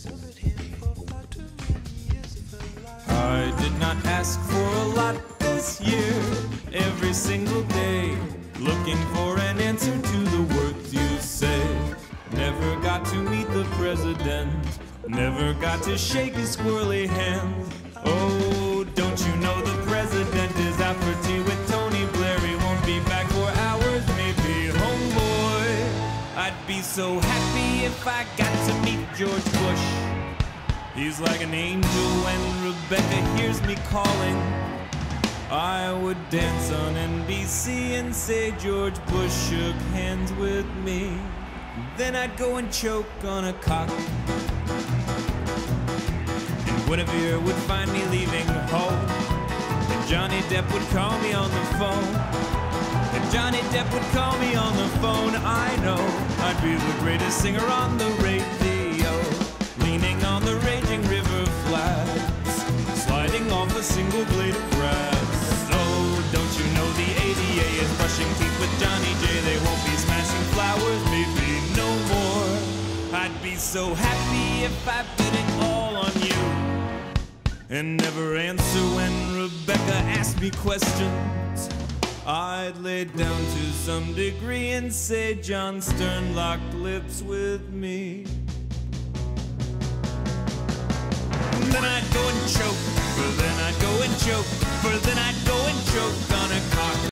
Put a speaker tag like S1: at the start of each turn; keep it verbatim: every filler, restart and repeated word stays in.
S1: I did not ask for a lot this year. Every single day, looking for an answer to the words you say. Never got to meet the president, never got to shake his squirrely hand. Oh, don't you know the president is out for tea with Tony Blair? He won't be back for hours, maybe homeboy. I'd be so happy if I got to meet George Bush. He's like an angel when Rebecca hears me calling. I would dance on N B C and say George Bush shook hands with me. Then I'd go and choke on a cock. And Guinevere would find me leaving home. And Johnny Depp would call me on the phone. And Johnny Depp would call me on the phone. I know I'd be the greatest singer on the radio, leaning on the raging river flats, sliding off a single blade of grass. Oh, don't you know the A D A is brushing teeth with Johnny J? They won't be smashing flowers, maybe no more. I'd be so happy if I bet it all on you, and never answer when Rebecca asked me questions. I'd lay down to some degree and say John Stern locked lips with me. Then I'd go and choke, for then I'd go and choke, for then I'd go and choke on a